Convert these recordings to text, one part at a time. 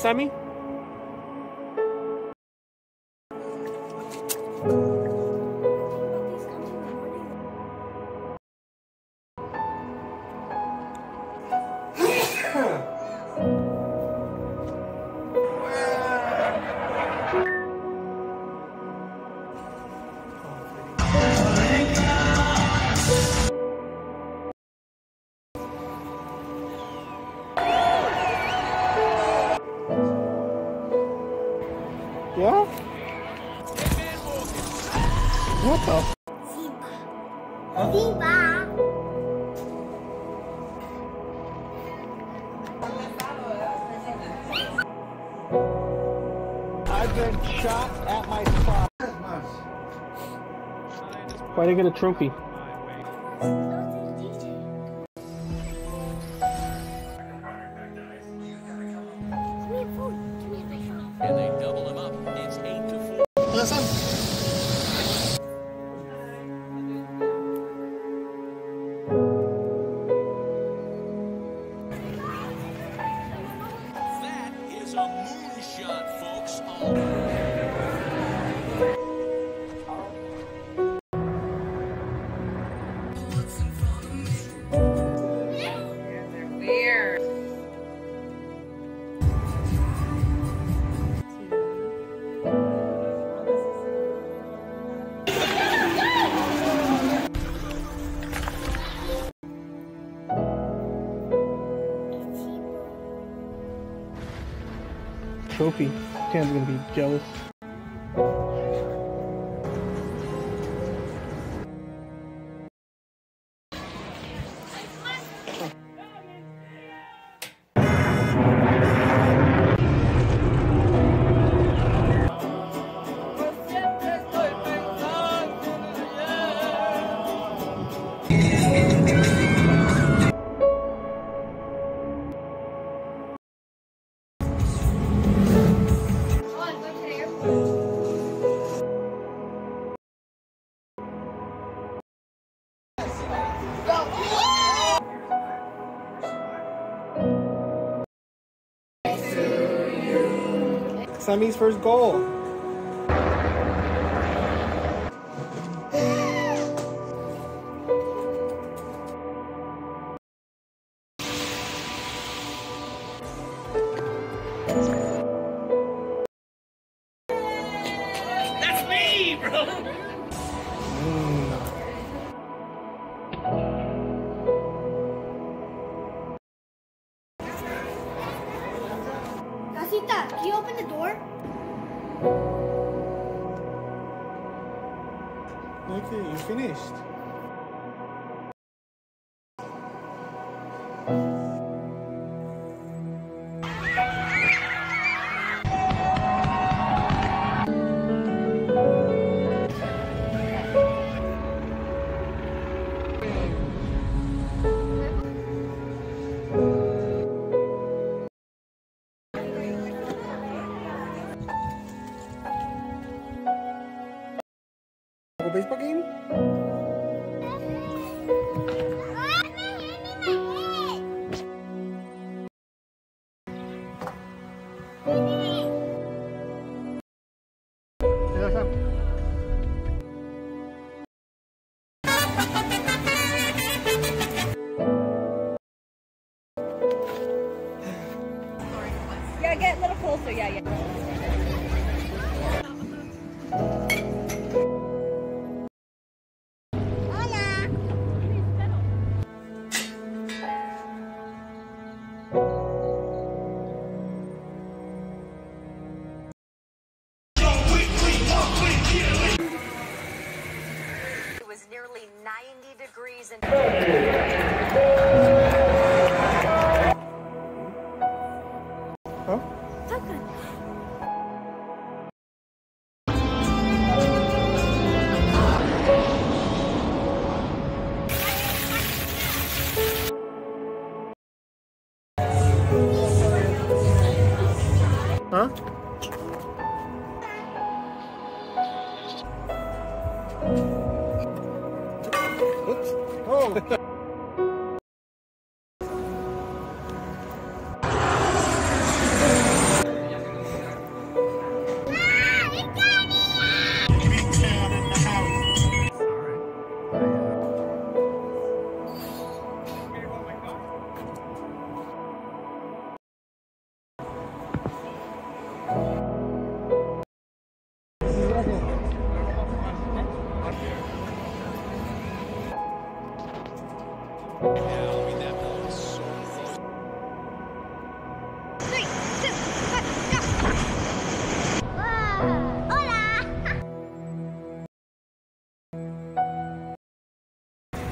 Sammy? Yeah? What the? Zebra. I've been shot at my spot. Why'd I get a trophy? And they double him up. It's 8-4. That is a moonshot, folks. Weird. Trophy. Tam's gonna be jealous. Sammy's first goal. That's me, bro. Casita, can you open the door? Okay, you finished. Baseball game? Yeah, get a little closer. Yeah. It was nearly 90 degrees and Huh? Huh? Oops. Oh.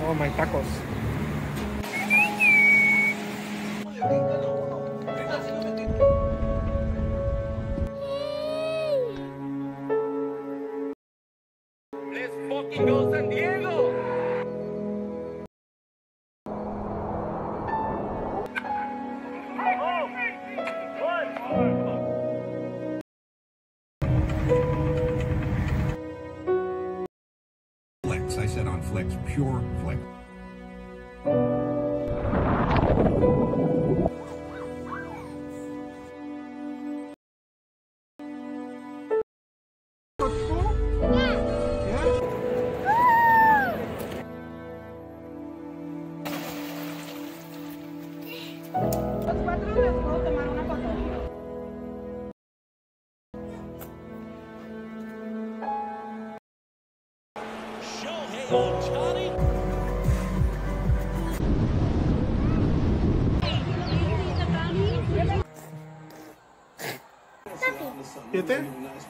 Oh, my tacos. Let's fucking go, San Diego! Flex. I said on Flex, pure Flex. Los cuatro les puedo tomar una foto. Shohei Ohtani. ¿Siete?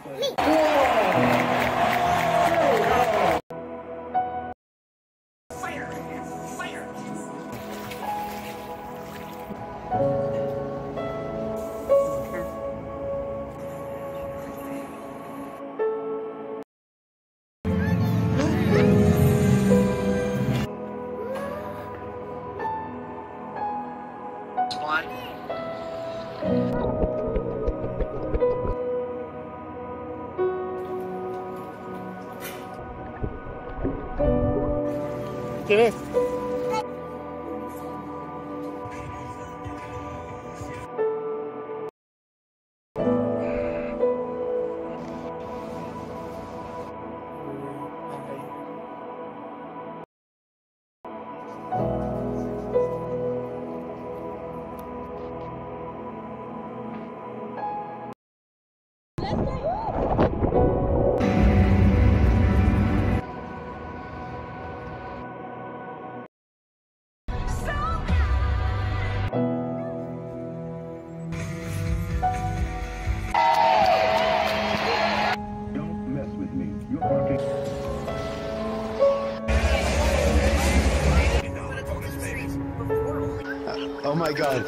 ¿Quién es? Don't mess with me. You're fucking. Oh my god.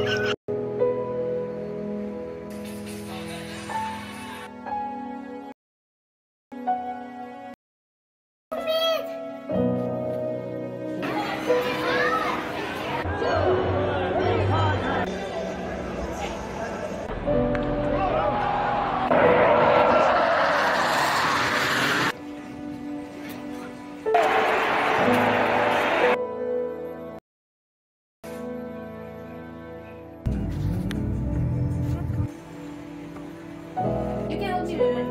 You can hold me.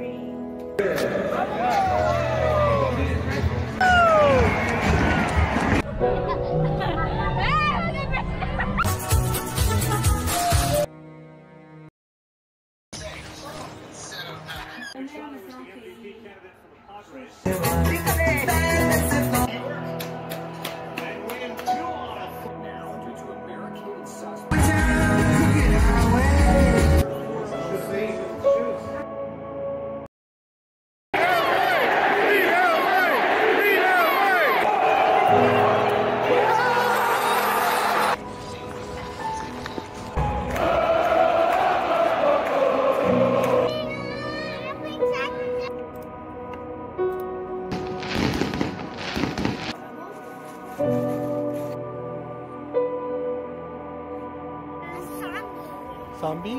Zombies?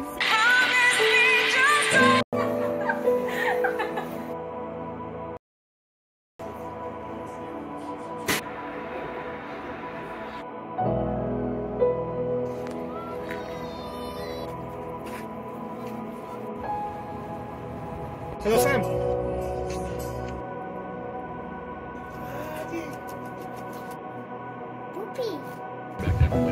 Hello, Sam. Poopy.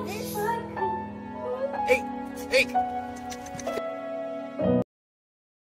Hey, hey.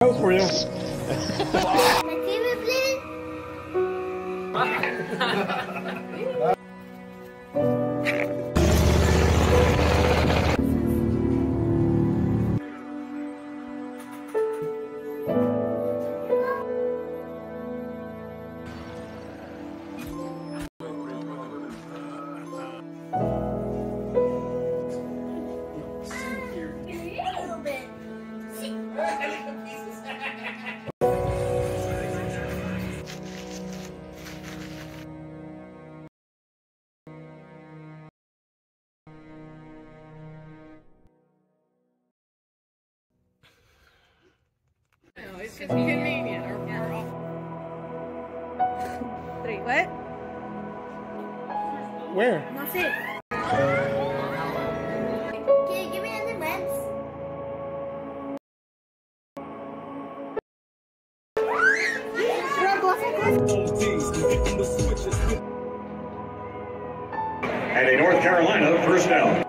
It's just convenient. Three. What? Where? That's it. Can you give me any lens? And a North Carolina first down.